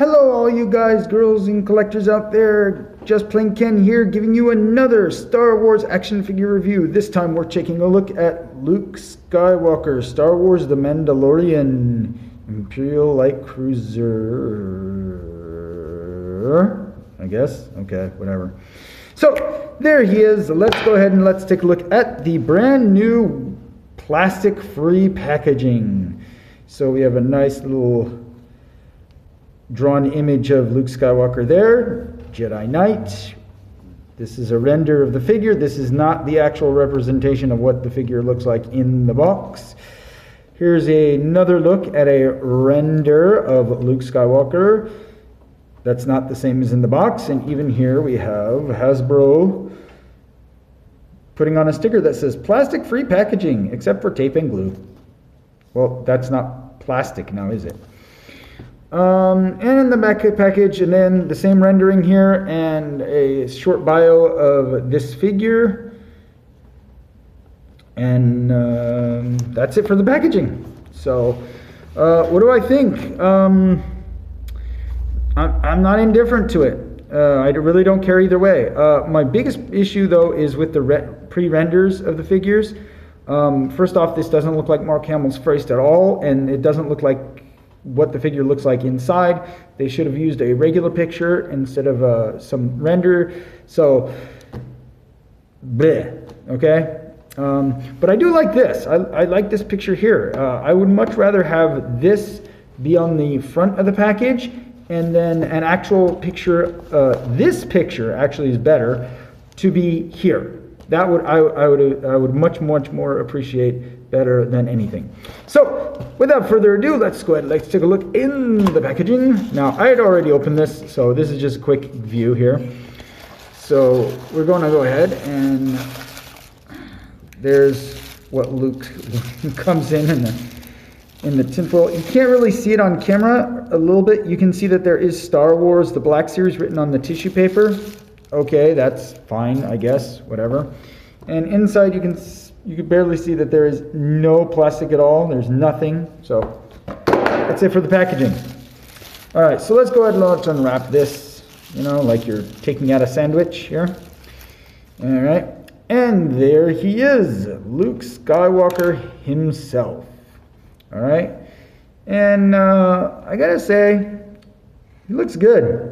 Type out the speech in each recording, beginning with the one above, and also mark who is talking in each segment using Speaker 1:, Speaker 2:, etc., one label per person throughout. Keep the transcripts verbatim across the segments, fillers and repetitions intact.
Speaker 1: Hello all you guys, girls, and collectors out there. Just Plain Ken here, giving you another Star Wars action figure review. This time we're taking a look at Luke Skywalker, Star Wars The Mandalorian, Imperial light cruiser, I guess. Okay, whatever. So there he is. Let's go ahead and let's take a look at the brand new plastic-free packaging. So we have a nice little drawn image of Luke Skywalker there, Jedi Knight. This is a render of the figure. This is not the actual representation of what the figure looks like in the box. Here's another look at a render of Luke Skywalker. That's not the same as in the box. And even here we have Hasbro putting on a sticker that says plastic-free packaging, except for tape and glue. Well, that's not plastic now, is it? Um, and in the back package, and then the same rendering here, and a short bio of this figure. And um, that's it for the packaging. So, uh, what do I think? Um, I'm, I'm not indifferent to it. Uh, I really don't care either way. Uh, my biggest issue, though, is with the re pre-renders of the figures. Um, first off, this doesn't look like Mark Hamill's face at all, and it doesn't look like what the figure looks like inside. They should have used a regular picture instead of uh, some render. So, bleh, okay? Um, but I do like this. I, I like this picture here. Uh, I would much rather have this be on the front of the package, and then an actual picture, uh, this picture actually is better, to be here. That would I, I would I would much much more appreciate better than anything. So without further ado, let's go ahead. Let's take a look in the packaging. Now I had already opened this, so this is just a quick view here. So we're going to go ahead, and there's what Luke comes in in the in the tinfoil. You can't really see it on camera a little bit. You can see that there is Star Wars, the Black Series, written on the tissue paper. Okay, that's fine, I guess, whatever. And inside you can you can barely see that there is no plastic at all. There's nothing. So that's it for the packaging. All right, so let's go ahead and let's unwrap this, you know, like you're taking out a sandwich here. All right, and there he is, Luke Skywalker himself. All right, and uh, I gotta say, he looks good.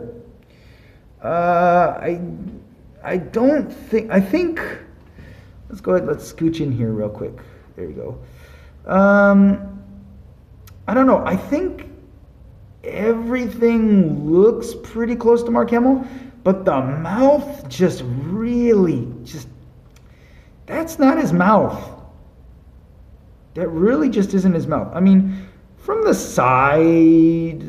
Speaker 1: Uh, I, I don't think, I think, let's go ahead, let's scooch in here real quick. There you go. Um, I don't know, I think everything looks pretty close to Mark Hamill, but the mouth just really, just, that's not his mouth. That really just isn't his mouth. I mean, from the side,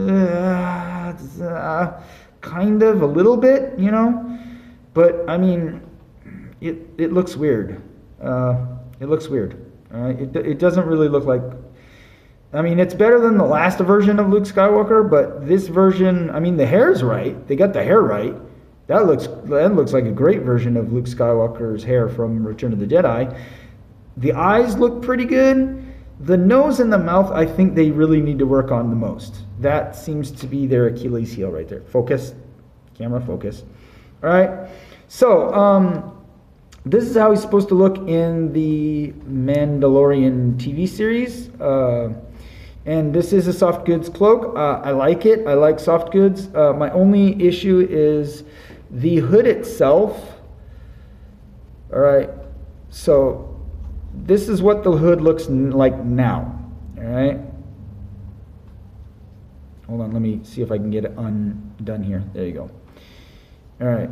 Speaker 1: uh, uh, kind of a little bit, you know, but I mean, it it looks weird. Uh, it looks weird. All right, it it doesn't really look like. I mean, it's better than the last version of Luke Skywalker, but this version, I mean, the hair's right. They got the hair right. That looks that looks like a great version of Luke Skywalker's hair from Return of the Jedi. The eyes look pretty good. The nose and the mouth, I think they really need to work on the most. That seems to be their Achilles heel right there. Focus. Camera, focus. All right. So, um, this is how he's supposed to look in the Mandalorian T V series. Uh, and this is a soft goods cloak. Uh, I like it. I like soft goods. Uh, my only issue is the hood itself. All right. So, this is what the hood looks like now. All right. Hold on, let me see if I can get it undone here. There you go. All right.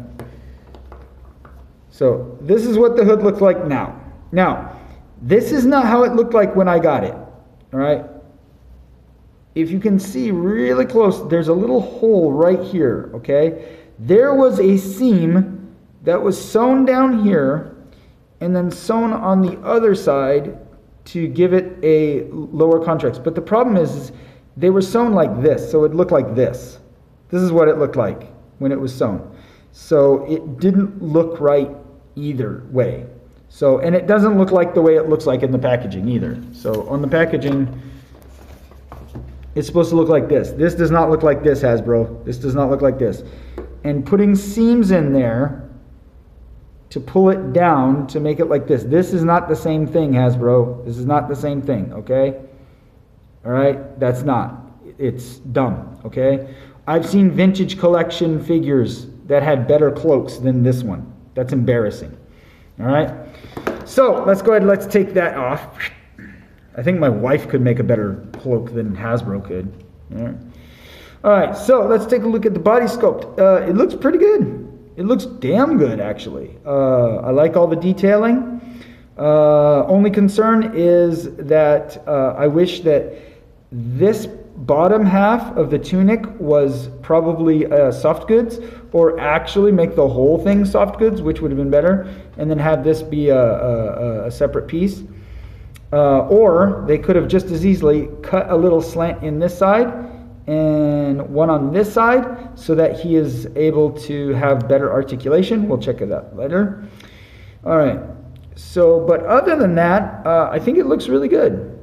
Speaker 1: So this is what the hood looks like now. Now, this is not how it looked like when I got it. All right. If you can see really close, there's a little hole right here. Okay. There was a seam that was sewn down here and then sewn on the other side to give it a lower contrast. But the problem is, is they were sewn like this, so it looked like this. This is what it looked like when it was sewn. So it didn't look right either way. So, and it doesn't look like the way it looks like in the packaging either. So on the packaging, it's supposed to look like this. This does not look like this, Hasbro. This does not look like this. And putting seams in there to pull it down to make it like this. This is not the same thing, Hasbro. This is not the same thing, okay? All right? That's not. It's dumb, okay? I've seen vintage collection figures that had better cloaks than this one. That's embarrassing. All right? So, let's go ahead and let's take that off. I think my wife could make a better cloak than Hasbro could. All right, All right so let's take a look at the body sculpt. Uh, it looks pretty good. It looks damn good, actually. Uh, I like all the detailing. Uh, only concern is that uh, I wish that this bottom half of the tunic was probably uh, soft goods, or actually make the whole thing soft goods, which would have been better, and then have this be a, a, a separate piece. Uh, or they could have just as easily cut a little slant in this side and one on this side so that he is able to have better articulation. We'll check it out later. All right. So, but other than that, uh, I think it looks really good.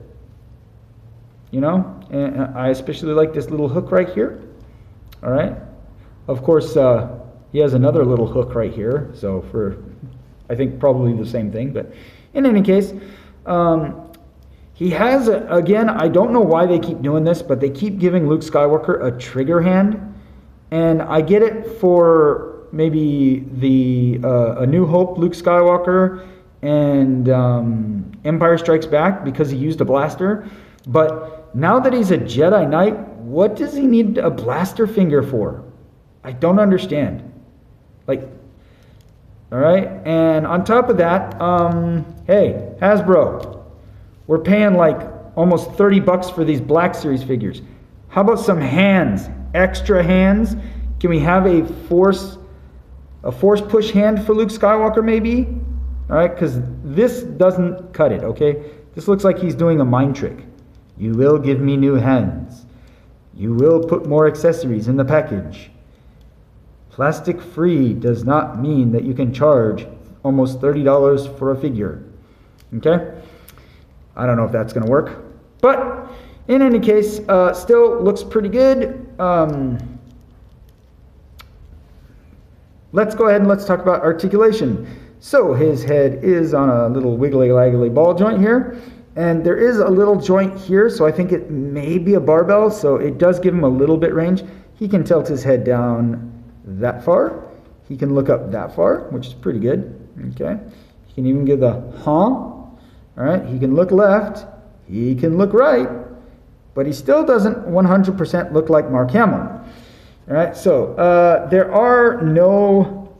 Speaker 1: You know, and I especially like this little hook right here. All right. Of course, uh, he has another little hook right here. So for, I think probably the same thing, but in any case, um, he has, a, again, I don't know why they keep doing this, but they keep giving Luke Skywalker a trigger hand. And I get it for maybe the uh, A New Hope Luke Skywalker and um, Empire Strikes Back, because he used a blaster. But now that he's a Jedi Knight, what does he need a blaster finger for? I don't understand. Like, all right. And on top of that, um, hey, Hasbro, we're paying like almost thirty bucks for these Black Series figures. How about some hands, extra hands? Can we have a force, a force push hand for Luke Skywalker maybe? All right, because this doesn't cut it, okay? This looks like he's doing a mind trick. You will give me new hands. You will put more accessories in the package. Plastic free does not mean that you can charge almost thirty dollars for a figure. Okay? I don't know if that's going to work. But in any case, uh, still looks pretty good. Um, let's go ahead and let's talk about articulation. So his head is on a little wiggly laggly ball joint here. And there is a little joint here, so I think it may be a barbell. So it does give him a little bit range. He can tilt his head down that far. He can look up that far, which is pretty good. Okay. He can even give the huh. All right. He can look left. He can look right. But he still doesn't one hundred percent look like Mark Hamill. All right. So uh, there are no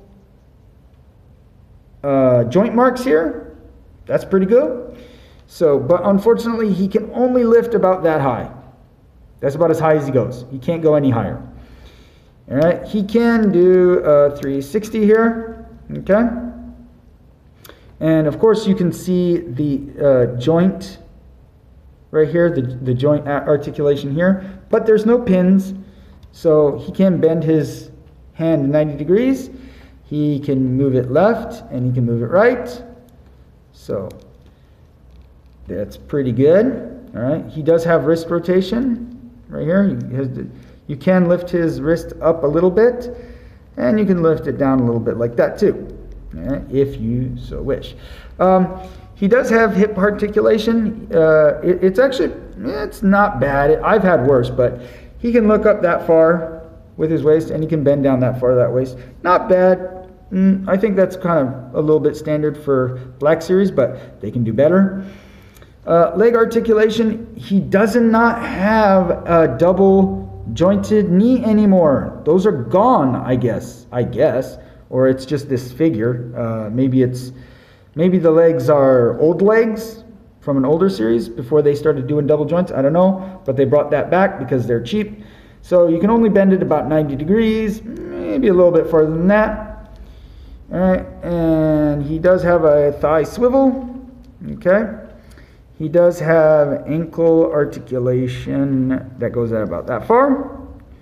Speaker 1: uh, joint marks here. That's pretty good. So, but unfortunately, he can only lift about that high. That's about as high as he goes. He can't go any higher. All right, he can do a three sixty here, okay? And of course, you can see the uh, joint right here, the, the joint articulation here, but there's no pins, so he can bend his hand ninety degrees. He can move it left, and he can move it right. So that's pretty good. All right, he does have wrist rotation right here. He has the, you can lift his wrist up a little bit, and you can lift it down a little bit like that too, all right, if you so wish. Um, he does have hip articulation. Uh, it, it's actually, it's not bad. It, I've had worse, but he can look up that far with his waist, and he can bend down that far that waist. Not bad. Mm, I think that's kind of a little bit standard for Black Series, but they can do better. Uh, leg articulation, he does not have a double jointed knee anymore. Those are gone, I guess. I guess. Or it's just this figure. Uh, maybe it's, maybe the legs are old legs from an older series before they started doing double joints. I don't know. But they brought that back because they're cheap. So you can only bend it about ninety degrees. Maybe a little bit farther than that. All right. And he does have a thigh swivel. Okay. He does have ankle articulation that goes out about that far.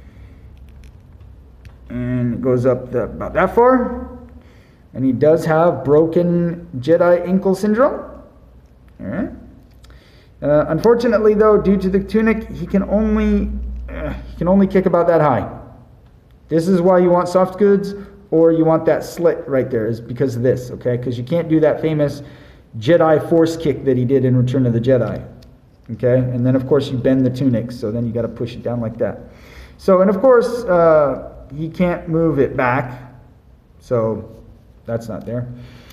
Speaker 1: And it goes up the, about that far. And he does have broken Jedi ankle syndrome. All right. Uh, unfortunately, though, due to the tunic, he can only uh, he can only kick about that high. This is why you want soft goods, or you want that slit right there, is because of this, okay? Because you can't do that famous Jedi force kick that he did in Return of the Jedi, okay? And then, of course, you bend the tunic, so then you got to push it down like that. So, and of course, uh, he can't move it back, so that's not there.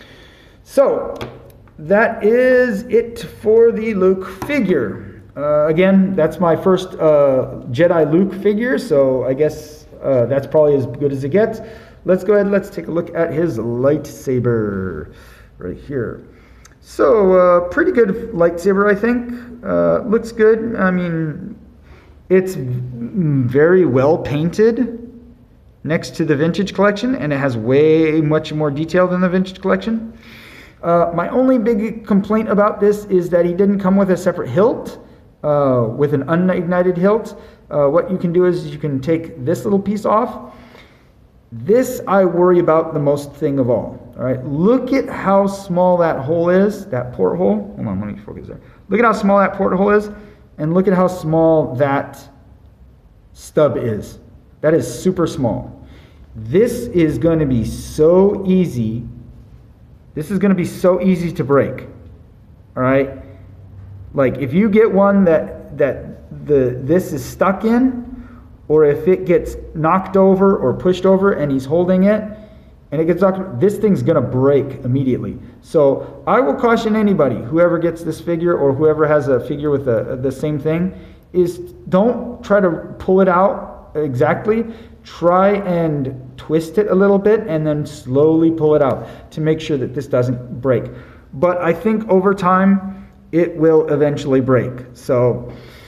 Speaker 1: So, that is it for the Luke figure. Uh, again, that's my first uh, Jedi Luke figure, so I guess uh, that's probably as good as it gets. Let's go ahead and let's take a look at his lightsaber right here. So, uh, pretty good lightsaber, I think. Uh, looks good. I mean, it's very well painted next to the Vintage Collection, and it has way much more detail than the Vintage Collection. Uh, my only big complaint about this is that he didn't come with a separate hilt, uh, with an unignited hilt. Uh, what you can do is you can take this little piece off. This I worry about the most thing of all. All right, look at how small that hole is, that porthole. Hold on, let me focus there. Look at how small that porthole is, and look at how small that stub is. That is super small. This is going to be so easy. This is going to be so easy to break. All right, like if you get one that that the this is stuck in, or if it gets knocked over or pushed over and he's holding it and it gets knocked, this thing's going to break immediately. So I will caution anybody, whoever gets this figure or whoever has a figure with the, the same thing, is don't try to pull it out exactly. Try and twist it a little bit and then slowly pull it out to make sure that this doesn't break. But I think over time it will eventually break. So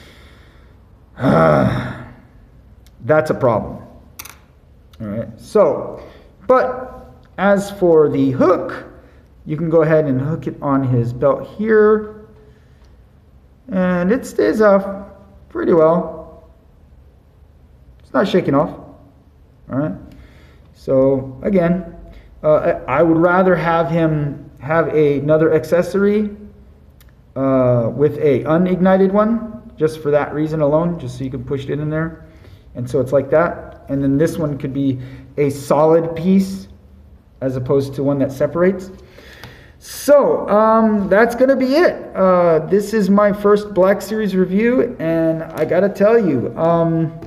Speaker 1: uh, that's a problem. All right. So, but as for the hook, you can go ahead and hook it on his belt here, and it stays off pretty well. It's not shaking off. All right. So again, uh, I would rather have him have a, another accessory uh, with a unignited one, just for that reason alone, just so you can push it in there. And so it's like that. And then this one could be a solid piece as opposed to one that separates. So um, that's going to be it. Uh, this is my first Black Series review, and I got to tell you, um,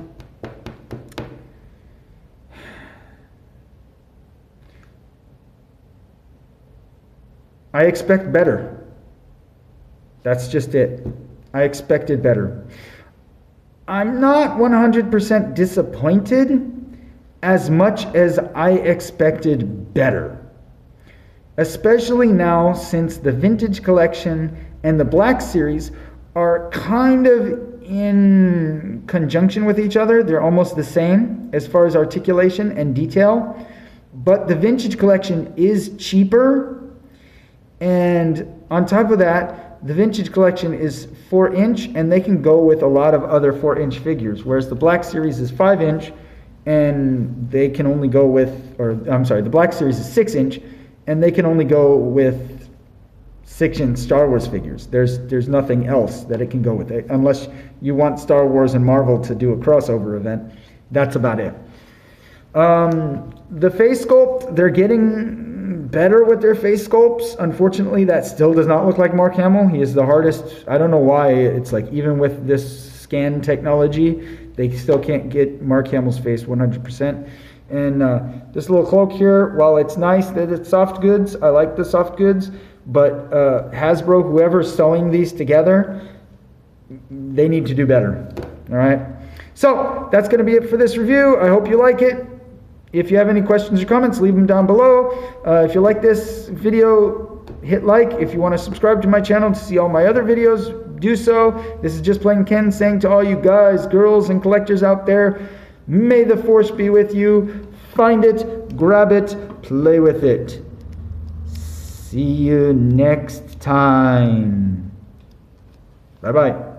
Speaker 1: I expect better. That's just it. I expected better. I'm not one hundred percent disappointed as much as I expected better. Especially now since the Vintage Collection and the Black Series are kind of in conjunction with each other. They're almost the same as far as articulation and detail. But the Vintage Collection is cheaper. And on top of that, the Vintage Collection is four inch, and they can go with a lot of other four inch figures, whereas the Black Series is five inch, and they can only go with, or I'm sorry, the Black Series is six inch, and they can only go with six inch Star Wars figures. There's there's nothing else that it can go with it, unless you want Star Wars and Marvel to do a crossover event. That's about it. Um, the face sculpt, they're getting better with their face sculpts. Unfortunately, that still does not look like Mark Hamill. He is the hardest. I don't know why. It's like even with this scan technology, they still can't get Mark Hamill's face one hundred percent. And uh, this little cloak here, while it's nice that it's soft goods, I like the soft goods, but uh, Hasbro, whoever's sewing these together, they need to do better. All right. So that's going to be it for this review. I hope you like it. If you have any questions or comments, leave them down below. Uh, if you like this video, hit like. If you want to subscribe to my channel to see all my other videos, do so. This is Just Plain Ken saying to all you guys, girls, and collectors out there, may the Force be with you. Find it, grab it, play with it. See you next time. Bye-bye.